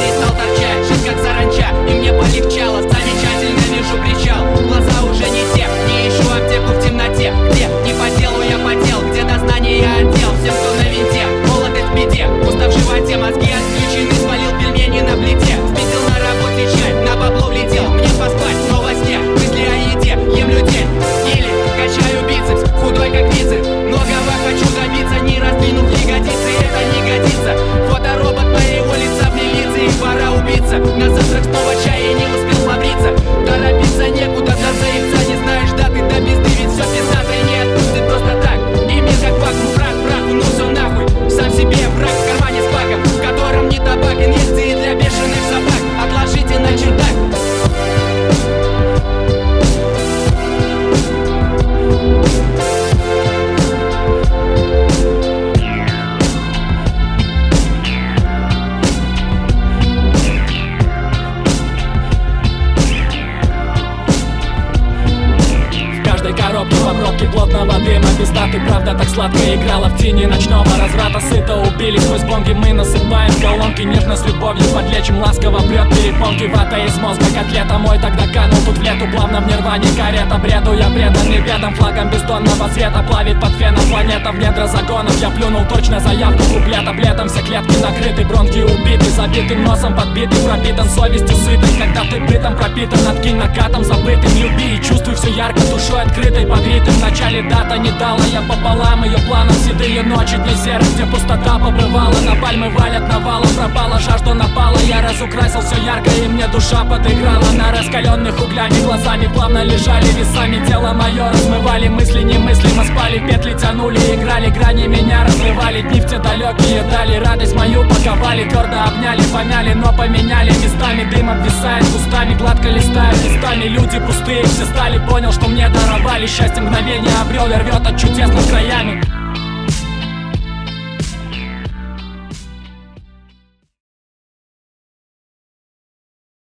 перестал торчать, жить как саранча, и мне полегчало. Замечательно вижу причал, глаза уже не те, не ищу аптеку в темноте. Где? Не по делу я потел, где дознание я отдел. Всем, кто на винте, молодость в беде, пусто в животе, мозги отключены, свалил пельмени на плите. Спиздил на работе чай, на бабло влетел, мне поспать, но во сне мысли о еде, ем людей. Или качаю бицепс, худой как бицепс, многого хочу добиться, не раздвинув ягодицы, это не годится. Фоторобот моего лица в милиции, пора убиться. На завтрак снова чай, я не успел побриться. Торопиться некуда, до заебца не знаешь даты, до пизды, ведь все пиздатое не отпустит просто так. И мир как вакуум, прах, праху, ну все нахуй. Сам себе враг в кармане с баком, в котором не табак, инъекции для бешеных собак. Отложите на чердак. Коробки в обробке плотного дыма, пиздатый, правда так сладко играла в тени ночного разврата. Сыто убили сквозь бонги, мы насыпаем колонки, нежно с любовью подлечим, ласково прет перепонки. Вата из мозга, котлета мой тогда канул тут в лету, плавно в нирване карета. Бреду я преданный бедам, флагом бездонного цвета плавит под феном планета в недра загонов. Я плюнул точно заявку куплета, бледом все клетки накрыты, бронхи убиты, забитым носом подбитый, пропитан совестью сытой. Когда ты бытом пропитан, откинь накатом забытым, люби и чувствуй все ярко, душой открытой, подбитым. В начале дата не дала я пополам ее планам. Седые ночи, дни серых, где пустота побывала. На пальмы валят навалом, пропала жажда, напала. Я разукрасил все ярко, и мне душа подыграла. На раскаленных углями глазами плавно лежали весами. Тело мое размывали, мысли немыслимо спали. Петли тянули, играли, грани меня разрывали. Дни в те далекие дали, радость мою паковали. Твердо обняли, помяли, но поменяли местами. Дым обвисает кустами, гладко листают местами. Люди пустые все стали, понял, что мне даровали. Счастье мгновение обрел, и рвет от чудесных краев.